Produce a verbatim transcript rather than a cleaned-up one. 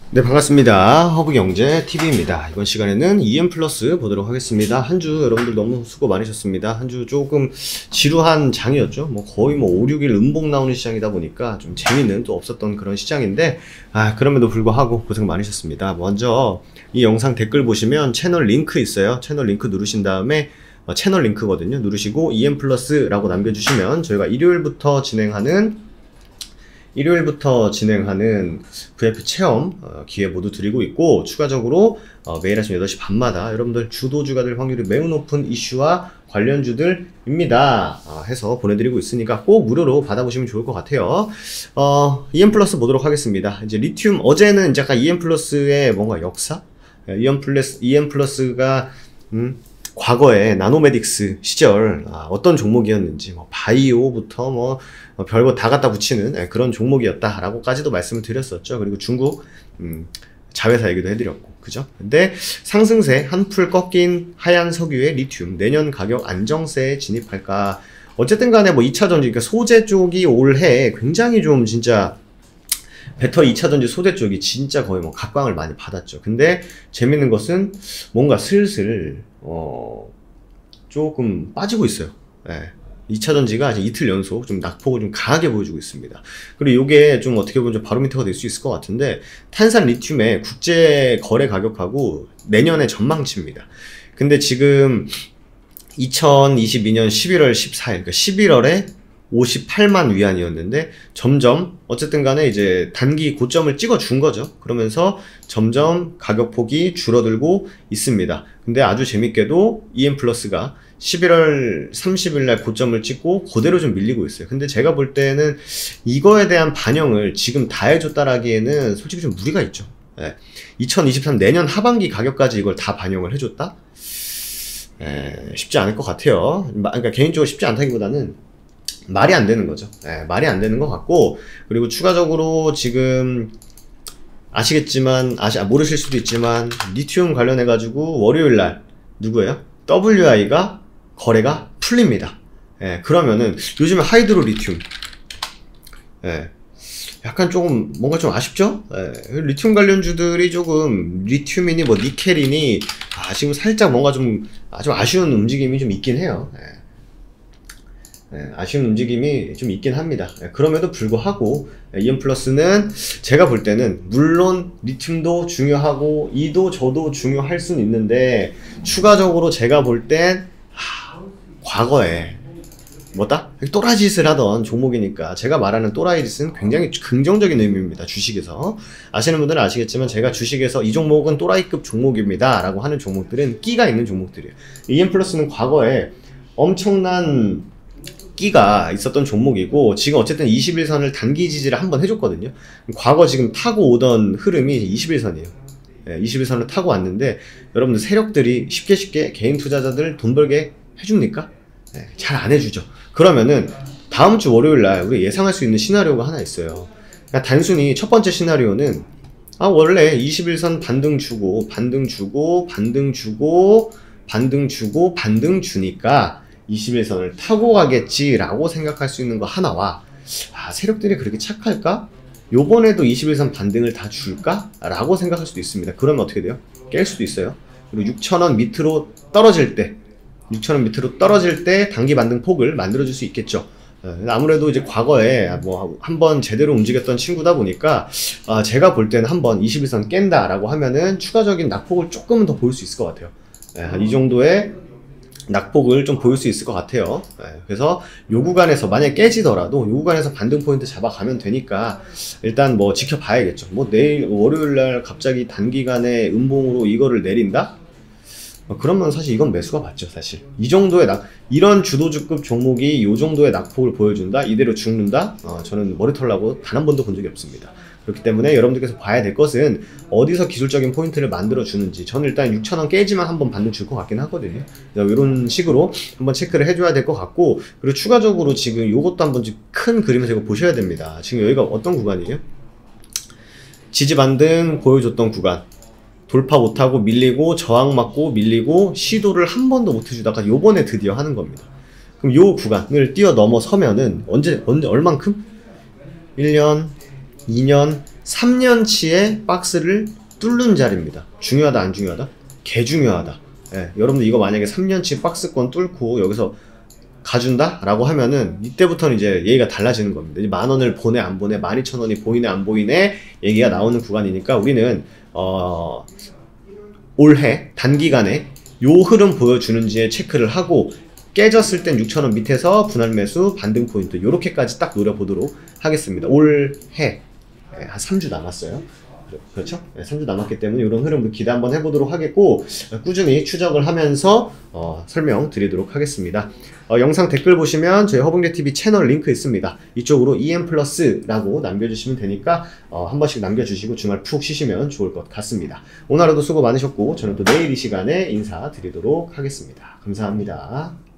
네, 반갑습니다. 허브경제티비입니다. 이번 시간에는 이엠 플러스 보도록 하겠습니다. 한 주 여러분들 너무 수고 많으셨습니다. 한 주 조금 지루한 장이었죠. 뭐 거의 뭐 오, 육 일 음봉 나오는 시장이다 보니까 좀 재미는 또 없었던 그런 시장인데, 아, 그럼에도 불구하고 고생 많으셨습니다. 먼저 이 영상 댓글 보시면 채널 링크 있어요. 채널 링크 누르신 다음에 어, 채널 링크거든요. 누르시고 이엠 플러스라고 남겨주시면 저희가 일요일부터 진행하는 일요일부터 진행하는 브이아이피 체험 어, 기회 모두 드리고 있고, 추가적으로 어, 매일 아침 여덟 시 반마다 여러분들 주도주가 될 확률이 매우 높은 이슈와 관련주들입니다 어, 해서 보내드리고 있으니까 꼭 무료로 받아보시면 좋을 것 같아요. 어, 이엠 플러스 보도록 하겠습니다. 이제 리튬, 어제는 이제 약간 이엠 플러스의 뭔가 역사? 이엠 플러스, 이엠 플러스가 음, 과거에 나노메딕스 시절 아, 어떤 종목이었는지, 뭐 바이오부터 뭐 어, 별거 다 갖다 붙이는 예, 그런 종목이었다라고까지도 말씀을 드렸었죠. 그리고 중국 음, 자회사 얘기도 해드렸고, 그죠? 근데 상승세 한풀 꺾인 하얀 석유의 리튬 내년 가격 안정세에 진입할까? 어쨌든 간에 뭐 이 차 전지, 그러니까 소재 쪽이 올해 굉장히 좀 진짜 배터 이 차 전지 소재 쪽이 진짜 거의 뭐 각광을 많이 받았죠. 근데 재밌는 것은 뭔가 슬슬 어 조금 빠지고 있어요. 예. 이 차 전지가 이제 이틀 연속 좀 낙폭을 좀 강하게 보여주고 있습니다. 그리고 이게 좀 어떻게 보면 좀 바로미터가 될 수 있을 것 같은데, 탄산 리튬의 국제 거래 가격하고 내년의 전망치입니다. 근데 지금 이천이십이 년 십일월 십사일, 그러니까 십일월에 오십팔만 위안이었는데 점점 어쨌든 간에 이제 단기 고점을 찍어 준 거죠. 그러면서 점점 가격폭이 줄어들고 있습니다. 근데 아주 재밌게도 이엠 플러스가 십일월 삼십일 날 고점을 찍고 그대로 좀 밀리고 있어요. 근데 제가 볼 때는 이거에 대한 반영을 지금 다 해줬다라기에는 솔직히 좀 무리가 있죠. 예. 이천이십삼 내년 하반기 가격까지 이걸 다 반영을 해줬다? 예, 쉽지 않을 것 같아요. 그러니까 개인적으로 쉽지 않다기보다는 말이 안 되는 거죠. 예, 말이 안 되는 것 같고, 그리고 추가적으로 지금 아시겠지만, 아시, 아, 모르실 수도 있지만, 리튬 관련해가지고 월요일날 누구예요? 더블유아이가 거래가 풀립니다. 예, 그러면은 요즘에 하이드로 리튬, 예, 약간 조금 뭔가 좀 아쉽죠? 예, 리튬 관련주들이 조금 리튬이니 뭐 니켈이니 아, 지금 살짝 뭔가 좀, 아, 좀 아쉬운 움직임이 좀 있긴 해요. 예. 네, 아쉬운 움직임이 좀 있긴 합니다. 네, 그럼에도 불구하고 이엠 플러스는 제가 볼 때는 물론 리튬도 중요하고 이도 저도 중요할 수는 있는데, 추가적으로 제가 볼 땐 과거에 뭐다? 또라짓을 하던 종목이니까, 제가 말하는 또라이짓은 굉장히 긍정적인 의미입니다. 주식에서 아시는 분들은 아시겠지만, 제가 주식에서 이 종목은 또라이급 종목입니다 라고 하는 종목들은 끼가 있는 종목들이에요. 이엠 플러스는 과거에 엄청난 끼가 있었던 종목이고, 지금 어쨌든 이십일 선을 단기 지지를 한번 해줬거든요. 과거 지금 타고 오던 흐름이 이십일 선이에요. 예, 이십일 선을 타고 왔는데, 여러분들 세력들이 쉽게 쉽게 개인 투자자들 돈 벌게 해줍니까? 예, 잘 안 해주죠. 그러면은 다음 주 월요일날 우리 예상할 수 있는 시나리오가 하나 있어요. 그러니까 단순히 첫 번째 시나리오는, 아, 원래 이십일 선 반등 주고 반등 주고 반등 주고 반등 주고 반등 주니까 이십일 선을 타고 가겠지라고 생각할 수 있는 거 하나와, 아, 세력들이 그렇게 착할까? 요번에도 이십일 선 반등을 다 줄까? 라고 생각할 수도 있습니다. 그러면 어떻게 돼요? 깰 수도 있어요. 그리고 육천 원 밑으로 떨어질 때, 육천 원 밑으로 떨어질 때 단기 반등 폭을 만들어줄 수 있겠죠. 아무래도 이제 과거에 뭐 한번 제대로 움직였던 친구다 보니까, 아, 제가 볼 때는 한번 이십일 선 깬다 라고 하면은 추가적인 낙폭을 조금은 더 보일 수 있을 것 같아요. 이 정도의 낙폭을 좀 보일 수 있을 것 같아요. 네, 그래서 요 구간에서 만약에 깨지더라도 요 구간에서 반등 포인트 잡아가면 되니까 일단 뭐 지켜봐야겠죠. 뭐 내일 월요일날 갑자기 단기간에 음봉으로 이거를 내린다? 어, 그러면 사실 이건 매수가 맞죠. 사실 이 정도의 낙, 이런 주도주급 종목이 요 정도의 낙폭을 보여준다? 이대로 죽는다? 어, 저는 머리털 나고 단 한 번도 본 적이 없습니다. 그렇기 때문에 여러분들께서 봐야 될 것은 어디서 기술적인 포인트를 만들어 주는지. 저는 일단 육천 원 깨지만 한번 반등 줄 것 같긴 하거든요. 이런 식으로 한번 체크를 해줘야 될 것 같고, 그리고 추가적으로 지금 요것도 한번 큰 그림에서 이거 보셔야 됩니다. 지금 여기가 어떤 구간이에요? 지지 반등 보여줬던 구간, 돌파 못하고 밀리고 저항 맞고 밀리고 시도를 한 번도 못 해주다가 요번에 드디어 하는 겁니다. 그럼 요 구간을 뛰어넘어서면은 언제 언제 얼만큼? 일 년, 이 년, 삼 년치의 박스를 뚫는 자리입니다. 중요하다 안 중요하다? 개 중요하다. 예, 여러분들 이거 만약에 삼 년치 박스권 뚫고 여기서 가준다? 라고 하면은 이때부터는 이제 얘기가 달라지는 겁니다. 만 원을 보내 안 보내, 만 이천 원이 보이네 안 보이네 얘기가 나오는 구간이니까 우리는 어 올해 단기간에 요 흐름 보여주는지 체크를 하고 깨졌을 땐 육천 원 밑에서 분할 매수 반등 포인트 요렇게까지 딱 노려보도록 하겠습니다. 올해 한 삼 주 남았어요. 그렇죠? 삼 주 남았기 때문에 이런 흐름도 기대 한번 해보도록 하겠고 꾸준히 추적을 하면서 어, 설명 드리도록 하겠습니다. 어, 영상 댓글 보시면 저희 허붕대티비 채널 링크 있습니다. 이쪽으로 이엠 플러스라고 남겨주시면 되니까 어, 한 번씩 남겨주시고 주말 푹 쉬시면 좋을 것 같습니다. 오늘 하루도 수고 많으셨고 저는 또 내일 이 시간에 인사드리도록 하겠습니다. 감사합니다.